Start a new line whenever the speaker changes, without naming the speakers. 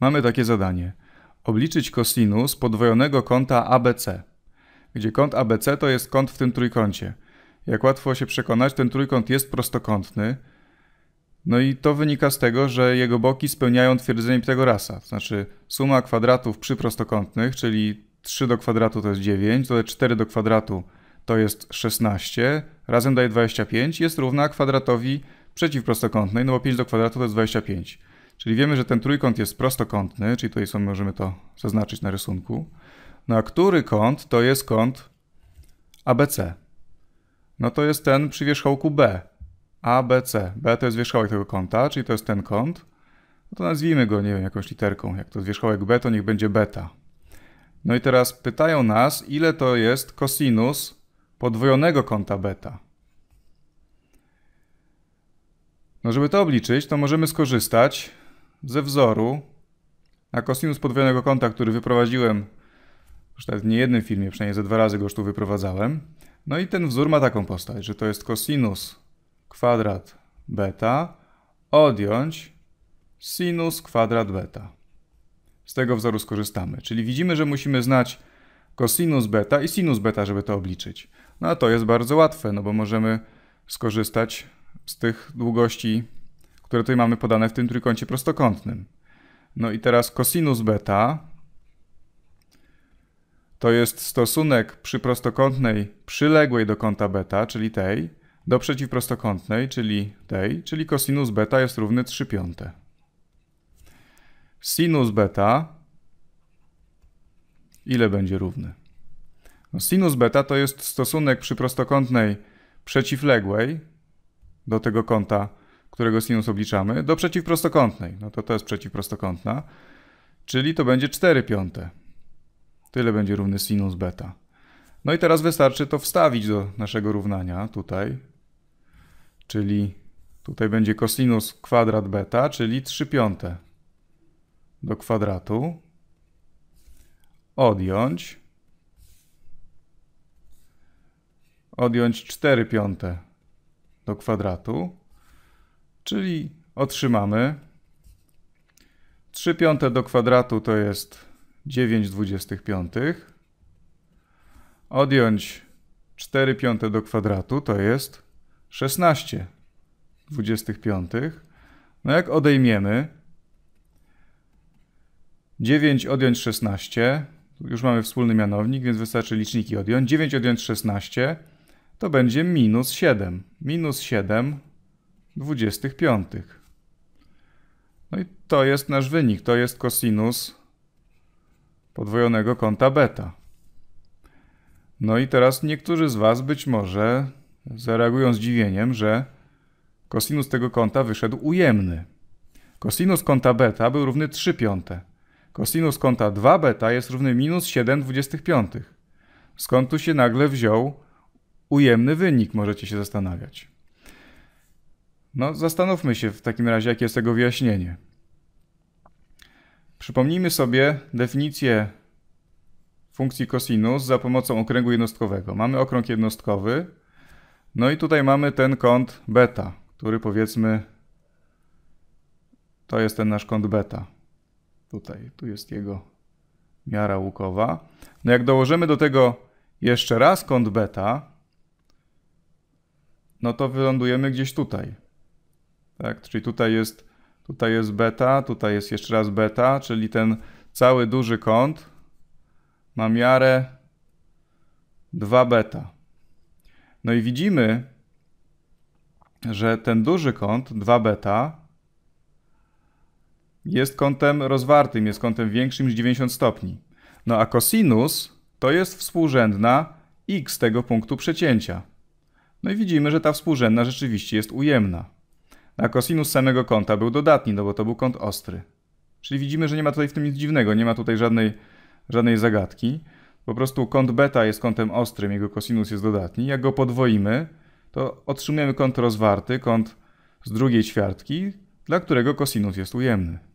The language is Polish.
Mamy takie zadanie. Obliczyć kosinus podwojonego kąta ABC, gdzie kąt ABC to jest kąt w tym trójkącie. Jak łatwo się przekonać, ten trójkąt jest prostokątny, no i to wynika z tego, że jego boki spełniają twierdzenie Pitagorasa, to znaczy suma kwadratów przy prostokątnych, czyli 3 do kwadratu to jest 9, to 4 do kwadratu to jest 16, razem daje 25, jest równa kwadratowi przeciwprostokątnej, no bo 5 do kwadratu to jest 25. Czyli wiemy, że ten trójkąt jest prostokątny, czyli tutaj sobie możemy to zaznaczyć na rysunku. No a który kąt to jest kąt ABC? No to jest ten przy wierzchołku B. ABC. B to jest wierzchołek tego kąta, czyli to jest ten kąt. No to nazwijmy go, nie wiem, jakąś literką. Jak to jest wierzchołek B, to niech będzie beta. No i teraz pytają nas, ile to jest kosinus podwojonego kąta beta. No żeby to obliczyć, to możemy skorzystać ze wzoru na kosinus podwojonego kąta, który wyprowadziłem już nawet w niejednym filmie, przynajmniej ze 2 razy go już tu wyprowadzałem. No i ten wzór ma taką postać, że to jest kosinus kwadrat beta odjąć sinus kwadrat beta. Z tego wzoru skorzystamy. Czyli widzimy, że musimy znać kosinus beta i sinus beta, żeby to obliczyć. No a to jest bardzo łatwe, no bo możemy skorzystać z tych długości, które tutaj mamy podane w tym trójkącie prostokątnym. No i teraz kosinus beta to jest stosunek przy prostokątnej przyległej do kąta beta, czyli tej, do przeciwprostokątnej, czyli tej, czyli kosinus beta jest równy 3/5. Sinus beta ile będzie równy? No sinus beta to jest stosunek przy prostokątnej przeciwległej do tego kąta, którego sinus obliczamy, do przeciwprostokątnej. No to jest przeciwprostokątna, czyli to będzie 4/5. Tyle będzie równy sinus beta. No i teraz wystarczy to wstawić do naszego równania tutaj, czyli tutaj będzie kosinus kwadrat beta, czyli 3/5 do kwadratu, odjąć 4/5 do kwadratu, czyli otrzymamy 3/5 do kwadratu to jest 9/25, odjąć 4/5 do kwadratu to jest 16/25. No jak odejmiemy 9 odjąć 16, już mamy wspólny mianownik, więc wystarczy liczniki odjąć. 9 odjąć 16 to będzie minus 7. Minus 7/25. No i to jest nasz wynik. To jest kosinus podwojonego kąta beta. No i teraz niektórzy z Was być może zareagują zdziwieniem, że kosinus tego kąta wyszedł ujemny. Kosinus kąta beta był równy 3/5. Kosinus kąta 2 beta jest równy minus 7/25. Skąd tu się nagle wziął ujemny wynik, możecie się zastanawiać. No, zastanówmy się w takim razie, jakie jest tego wyjaśnienie. Przypomnijmy sobie definicję funkcji kosinus za pomocą okręgu jednostkowego. Mamy okrąg jednostkowy, no i tutaj mamy ten kąt beta, który powiedzmy, to jest ten nasz kąt beta. Tu jest jego miara łukowa. No jak dołożymy do tego jeszcze raz kąt beta, no to wylądujemy gdzieś tutaj. Tak? Czyli tutaj jest beta, tutaj jest jeszcze raz beta, czyli ten cały duży kąt ma miarę 2 beta. No i widzimy, że ten duży kąt 2 beta jest kątem rozwartym, jest kątem większym niż 90 stopni. No a kosinus to jest współrzędna x tego punktu przecięcia. No i widzimy, że ta współrzędna rzeczywiście jest ujemna. A kosinus samego kąta był dodatni, no bo to był kąt ostry. Czyli widzimy, że nie ma tutaj w tym nic dziwnego, nie ma tutaj żadnej zagadki. Po prostu kąt beta jest kątem ostrym, jego kosinus jest dodatni. Jak go podwoimy, to otrzymujemy kąt rozwarty, kąt z drugiej ćwiartki, dla którego kosinus jest ujemny.